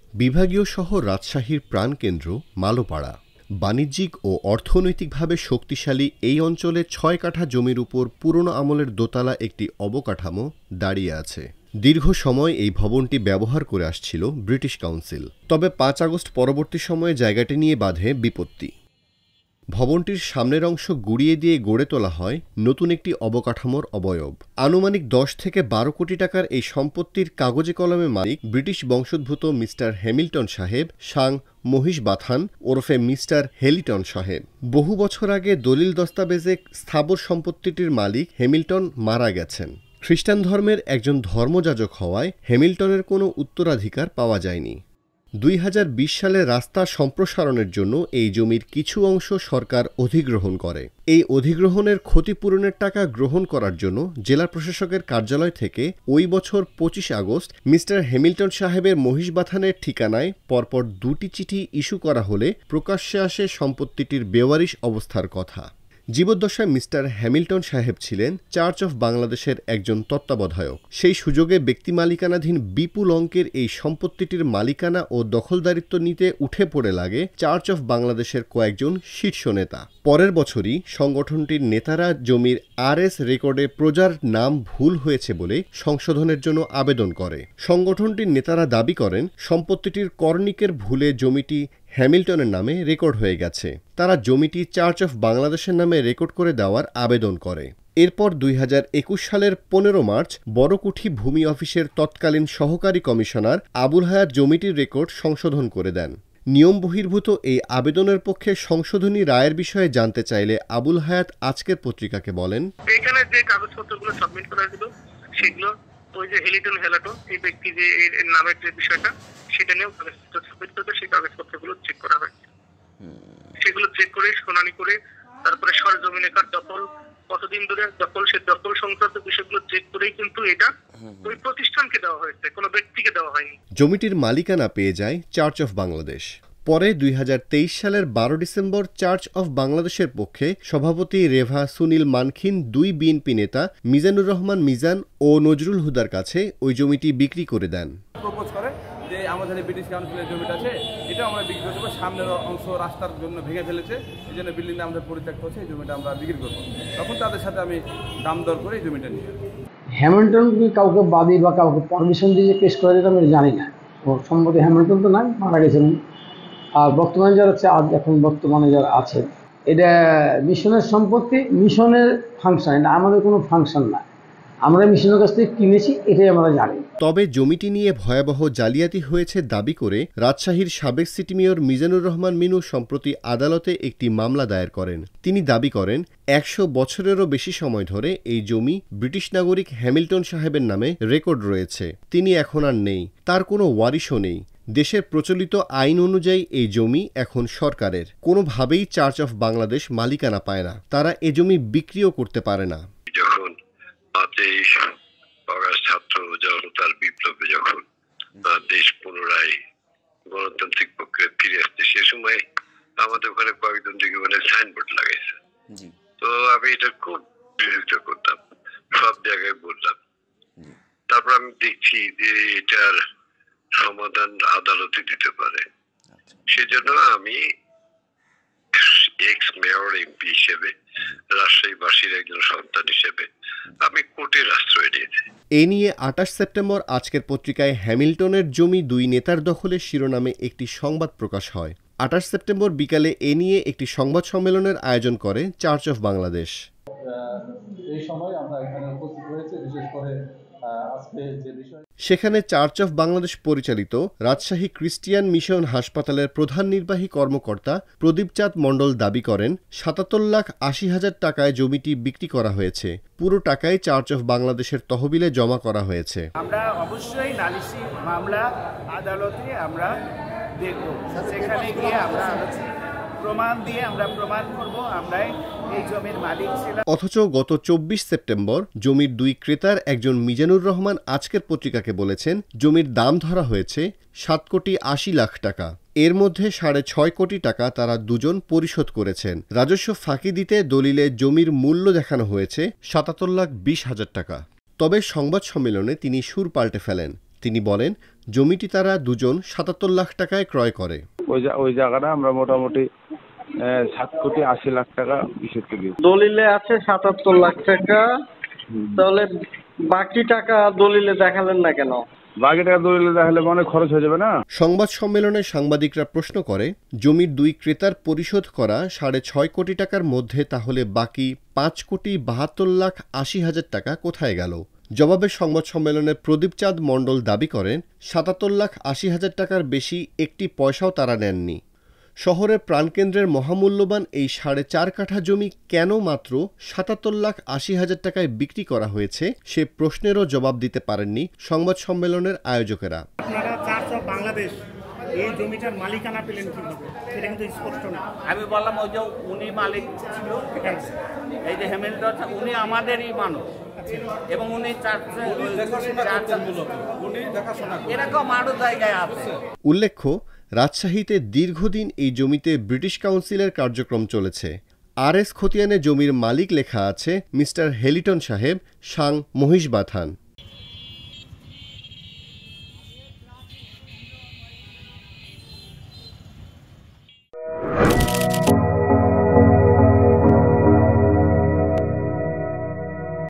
বিভাগীয় শহর রাজশাহীর প্রাণকেন্দ্র মালোপাড়া। বাণিজ্যিক ও অর্থনৈতিকভাবে শক্তিশালী এই অঞ্চলে ৬ কাঠা জমির উপর পুরনো আমলের দোতলা একটি অবকাঠামো দাঁড়িয়ে আছে। দীর্ঘ সময় এই ভবনটি ব্যবহার করে আসছিল ব্রিটিশ কাউন্সিল। তবে ৫ আগস্ট পরবর্তী সময়ে জায়গাটি নিয়ে বাধে বিপত্তি। ভবনটির সামনের অংশ গুড়িয়ে দিয়ে গড়ে তোলা হয় নতুন একটি অবকাঠামোর অবয়ব। আনুমানিক ১০ থেকে ১২ কোটি টাকার এই সম্পত্তির কাগজে কলমে মালিক ব্রিটিশ বংশোদ্ভূত মিস্টার হ্যামিল্টন সাহেব সাং মহিষবাথান ওরফে মিস্টার হেলিটন সাহেব। বহু বছর আগে দলিল দস্তাবেজে স্থাবর সম্পত্তিটির মালিক হ্যামিল্টন মারা গেছেন। খ্রিস্টান ধর্মের একজন ধর্মযাজক হওয়ায় হ্যামিল্টনের কোনো উত্তরাধিকার পাওয়া যায়নি। ২০২০ সালে রাস্তা সম্প্রসারণের জন্য এই জমির কিছু অংশ সরকার অধিগ্রহণ করে। এই অধিগ্রহণের ক্ষতিপূরণের টাকা গ্রহণ করার জন্য জেলা প্রশাসকের কার্যালয় থেকে ওই বছর ২৫ আগস্ট মিস্টার হ্যামিল্টন সাহেবের মহিষবাথানের ঠিকানায় পরপর ২টি চিঠি ইস্যু করা হলে প্রকাশ্যে আসে সম্পত্তিটির বেওয়ারিশ অবস্থার কথা। জীবদ্দশায় মিস্টার হ্যামিল্টন সাহেব ছিলেন চার্চ অফ বাংলাদেশের একজন তত্ত্বাবধায়ক। সেই সুযোগে ব্যক্তি মালিকানাধীন বিপুল অঙ্কের এই সম্পত্তিটির মালিকানা ও দখলদারিত্ব নিতে উঠে পড়ে লাগে চার্চ অফ বাংলাদেশের কয়েকজন শীর্ষ নেতা। পরের বছরই সংগঠনটির নেতারা জমির আরএস রেকর্ডে প্রজার নাম ভুল হয়েছে বলে সংশোধনের জন্য আবেদন করে। সংগঠনটির নেতারা দাবি করেন সম্পত্তিটির করণিকের ভুলে জমিটি হ্যামিল্টনের নামে রেকর্ড হয়ে গেছে। তারা জমিটি চার্চ অফ বাংলাদেশের নামে রেকর্ড করে দেওয়ার আবেদন করে। এরপর ২০২১ সালের ১৫ মার্চ বড়কুঠি ভূমি অফিসের তৎকালীন সহকারী কমিশনার আবুল হায়াত জমিটির রেকর্ড সংশোধন করে দেন। নিয়ম বহির্ভূত এই আবেদনের পক্ষে সংশোধনী রায়ের বিষয়ে জানতে চাইলে আবুল হায়াত আজকের পত্রিকাকে বলেন, এখানে যে কাগজপত্রগুলো সাবমিট করা ছিল সেগুলো ওই যে হেলিটন এই ব্যক্তি যে এর নামের যে বিষয়টা সেটা নিয়েও কাগজপত্র সাবমিট করতে সেই কাগজপত্রগুলো চেক করা হয়। সেগুলো চেক করে শুনানি করে তারপরে সরজমিনের দখল কতদিন ধরে দখল সে দখল সংক্রান্ত বিষয়গুলো চেক করেই কিন্তু এটা ওই প্রতিষ্ঠানকে দেওয়া হয়েছে, কোনো ব্যক্তিকে দেওয়া হয়নি। জমিটির মালিকানা পেয়ে যায় চার্চ অফ বাংলাদেশ। পরে ২০২৩ সালের ১২ ডিসেম্বর চার্চ অফ বাংলাদেশের পক্ষে সভাপতি রেভা সুনীল মানখিন ২ বিএনপি নেতা মিজানুর রহমান মিজান ও নজরুল হুদার কাছে ওই জমিটি বিক্রি করে দেন। প্রপোজ করে যে আমাদের ব্রিটিশ কাউন্সিলের জমিটা আছে এটা আমরা বিক্রি করতে পারবো, সামনের অংশ রাস্তার জন্য ভেঙে ফেলেছে, এই জন্য বিল্ডিংটা আমাদের পরিত্যক্ত হচ্ছে, এই জমিটা আমরা বিক্রি করবো। তখন তাদের সাথে আমি দাম দর করে এই জমিটা নিই। হ্যামিল্টন কি কাউকে বাদী বা কাউকে পারমিশন দিয়ে পেশ করে দিতে আমি জানি না। ও সম্ভবত হ্যামিল্টন তো নাই, মারা গেছেন। আর বর্তমানে যারা আছে এখন বর্তমানে যারা আছে এটা মিশনের সম্পত্তি, মিশনের ফাংশন, এটা আমাদের কোনো ফাংশন না। আমরা মিশনের কাছ থেকে কিনেছি, এটাই আমরা জানি। তবে জমিটি নিয়ে ভয়াবহ জালিয়াতি হয়েছে দাবি করে রাজশাহীর সাবেক সিটি মেয়র মিজানুর রহমান মিনু সম্প্রতি আদালতে একটি মামলা দায়ের করেন। তিনি দাবি করেন ১০০ বছরেরও বেশি সময় ধরে এই জমি ব্রিটিশ নাগরিক হ্যামিল্টন সাহেবের নামে রেকর্ড রয়েছে। তিনি এখন আর নেই, তার কোনো ওয়ারিশও নেই। দেশের প্রচলিত আইন অনুযায়ী এই জমি এখন সরকারের। কোনোভাবেই চার্চ অফ বাংলাদেশ মালিকানা পায় না, তারা এ জমি বিক্রিও করতে পারে না। যখন ২৫ আগস্ট ছাত্র জনতার বিপ্লবে যখন দেশ পুনরায় গণতান্ত্রিক পক্ষে ফিরে আসছে, সে সময় আমাদের ওখানে কয়েকজন দিকে সাইনবোর্ড লাগাইছে। তো আমি এটা খুব বিরোধিতা করতাম, সব জায়গায় বললাম। তারপর আমি দেখছি যে এটার সমাধান আদালতে দিতে পারে, সেজন্য আমি এক্স মেয়র এমপি হিসেবে রাজশাহীবাসীর একজন সন্তান হিসেবে আমি কোর্টের আশ্রয় নিয়েছি। এ নিয়ে ২৮ সেপ্টেম্বর আজকের পত্রিকায় হ্যামিল্টনের জমি ২ নেতার দখলের শিরোনামে একটি সংবাদ প্রকাশ হয়। ২৮ সেপ্টেম্বর বিকালে এ নিয়ে একটি সংবাদ সম্মেলনের আয়োজন করে চার্চ অফ বাংলাদেশ। এই সময় আমরা এখানে উপস্থিত হয়েছি বিশেষ করে সেখানে চার্চ অফ বাংলাদেশ পরিচালিত রাজশাহী ক্রিস্টিয়ান মিশন হাসপাতালের প্রধান নির্বাহী কর্মকর্তা প্রদীপ চাঁদ মণ্ডল দাবি করেন ৭৭,৮০,০০০ টাকায় জমিটি বিক্রি করা হয়েছে। পুরো টাকাই চার্চ অফ বাংলাদেশের তহবিলে জমা করা হয়েছে। আমরা অবশ্যই নালিশি মামলা আদালতে আমরা দেখব, সেখানে গিয়ে আমরা প্রমাণ দিয়ে আমরা প্রমাণ করব আমরা এই জমির মালিক ছিলাম। অথচ গত ২৪ সেপ্টেম্বর জমির ২ ক্রেতার একজন মিজানুর রহমান আজকের পত্রিকাকে বলেছেন জমির দাম ধরা হয়েছে ৭,৮০,০০,০০০ টাকা। এর মধ্যে ৬.৫ কোটি টাকা তারা দুজন পরিশোধ করেছেন। রাজস্ব ফাঁকি দিতে দলিলে জমির মূল্য দেখানো হয়েছে ৭৭,২০,০০০ টাকা। তবে সংবাদ সম্মেলনে তিনি সুর পাল্টে ফেলেন। তিনি বলেন জমিটি তারা দুজন ৭৭ লাখ টাকায় ক্রয় করে। ওই জায়গাটা আমরা মোটামুটি 7,80,00,000 টাকা বিষয় করি। দলিলে আছে ৭৭ লাখ টাকা, তাহলে বাকি টাকা দলিলে দেখালেন না কেন? বাকি টাকা দলিলে দেখালে অনেক খরচ হয়ে যাবে না? সংবাদ সম্মেলনে সাংবাদিকরা প্রশ্ন করে, জমির 2 ক্রেতার পরিশোধ করা ৬.৫ কোটি টাকার মধ্যে তাহলে বাকি ৫,৭২,৮০,০০০ টাকা কোথায় গেল? জবাবে সংবাদ সম্মেলনে প্রদীপ চাঁদ মণ্ডল দাবি করেন ৭৭,৮০,০০০ টাকার বেশি একটি পয়সাও তারা নেননি। শহরের প্রাণকেন্দ্রের মহামূল্যবান এই 4.5 কাঠা জমি কেন মাত্র ৭৭,৮০,০০০ টাকায় বিক্রি করা হয়েছে সে প্রশ্নেরও জবাব দিতে পারেননি সংবাদ সম্মেলনের আয়োজকেরা। আপনারা বাংলাদেশ এই জমিটার মালিকানা পেলেন কিভাবে? সেটা কিন্তু স্পষ্ট না। আমি বললাম ওই যে উনি মালিক ছিল, এই যে হেমেন্দ্র উনি আমাদেরই মানুষ এবং উনি এরকম আরো জায়গায় আছে। উল্লেখ্য, রাজশাহীতে দীর্ঘদিন এই জমিতে ব্রিটিশ কাউন্সিলের কার্যক্রম চলেছে। RS খতিয়ানে জমির মালিক লেখা আছে মিস্টার হেলিটন সাহেব, সাং মহিষবাথান।